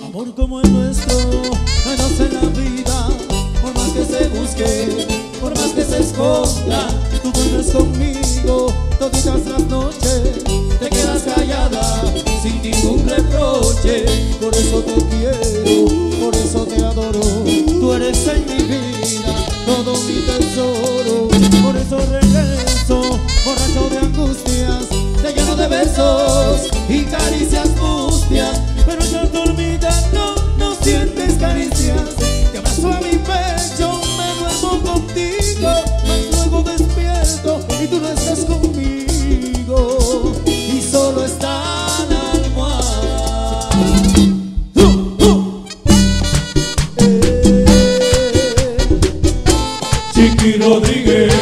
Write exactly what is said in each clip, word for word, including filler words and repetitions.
Amor como el nuestro no hay dos en la vida. Por más que se busque, por más que se esconda, tú vuelves conmigo toditas las noches. Te quedas callada sin ningún reproche. Por eso te quiero, por eso te adoro. Tú eres en mi vida todo mi tesoro. Por eso regreso borracho de angustias. Te lleno de besos y caricias mustias. Pero ya dormida no, no sientes caricias. Te abrazo a mi pecho, me duermo contigo, mas luego despierto y tú no estás conmigo. Y solo está la almohada. Uh, uh. Eh. Chiqui Rodríguez.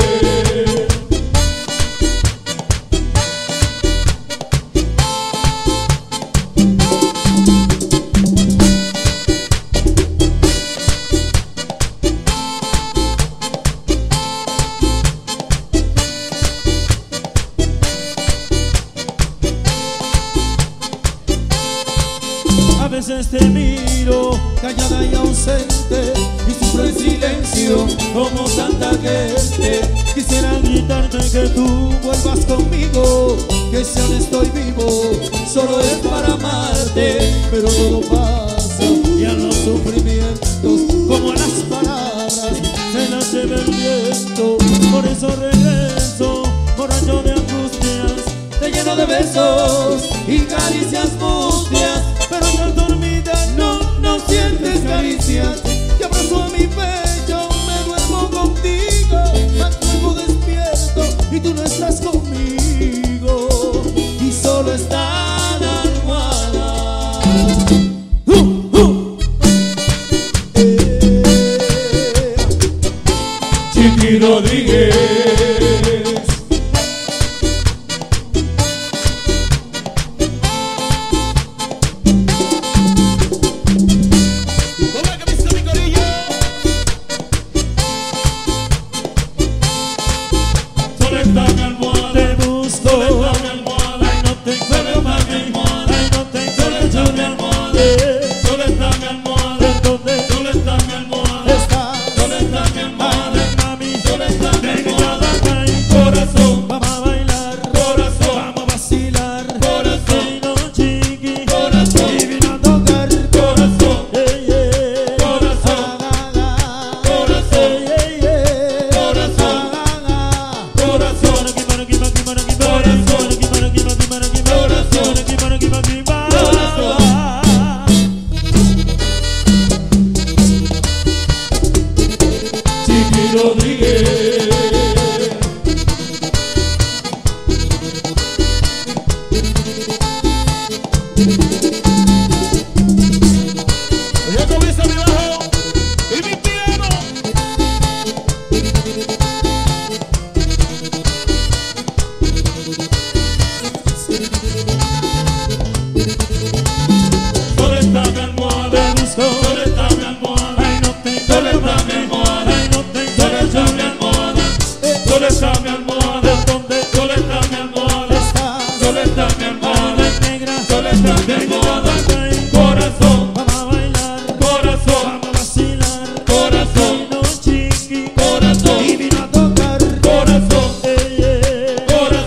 A veces te miro callada y ausente y sufro en silencio como tanta gente. Quisiera gritarte que tú vuelvas conmigo, que si aún estoy vivo solo es para amarte. Pero todo pasa y a los sufrimientos como a las palabras se las lleva el viento. Por eso regreso borracho de angustias. Te lleno de besos y caricias mustias. Pero ya dormida no, no sientes caricias. Te abrazo a mi pecho, me duermo contigo, mas luego despierto y tú no estás conmigo. Y solo está la almohada. Uh, uh. Eh. Chiqui Rodríguez.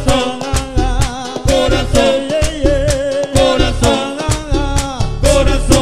Corazón.